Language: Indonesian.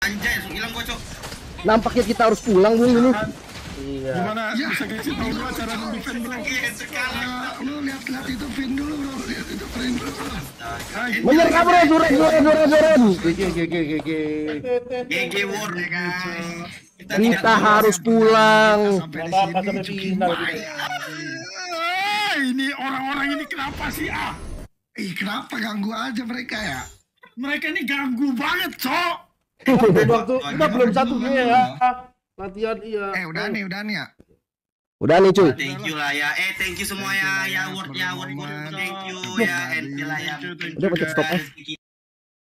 Anjay, langsung hilang gua, Cok. Nampaknya kita harus pulang, Bung, ini. Iya. Gimana bisa kasih tahu gua cara nge-defend, bro? Iya, sekali. Lu lihat itu pin dulu, bro. Lihat itu pin dulu, bro. Menyerah, bro. Duren. GG War ya, guys. Kita harus pulang. Sampai sini. Ini orang-orang ini kenapa sih, ah? Kenapa ganggu aja mereka ya? Mereka ini ganggu banget, Cok. Waktu kita belum satu ya. Latihan iya. Udah nih ya. Udah nih, cuy. Thank you lah ya. Thank you semua ya. Ya, Word. Thank you ya. And lah ya. Udah, pencet stop,